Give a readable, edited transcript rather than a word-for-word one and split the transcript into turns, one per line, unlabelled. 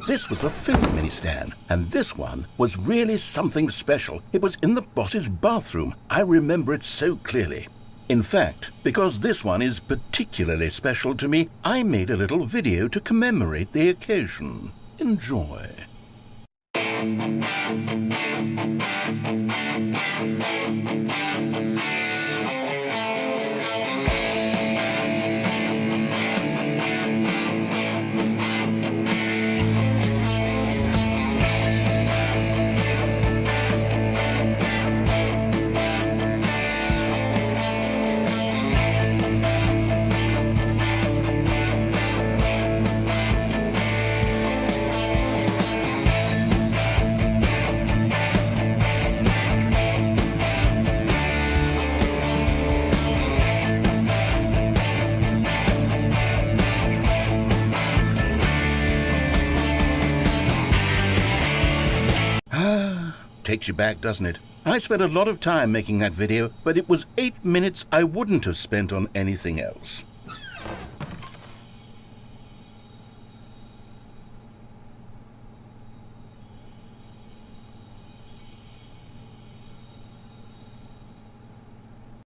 This was the 5th mini Stan, and this one was really something special. It was in the boss's bathroom. I remember it so clearly. In fact, because this one is particularly special to me, I made a little video to commemorate the occasion. Enjoy. Takes you back, doesn't it? I spent a lot of time making that video, but it was 8 minutes I wouldn't have spent on anything else.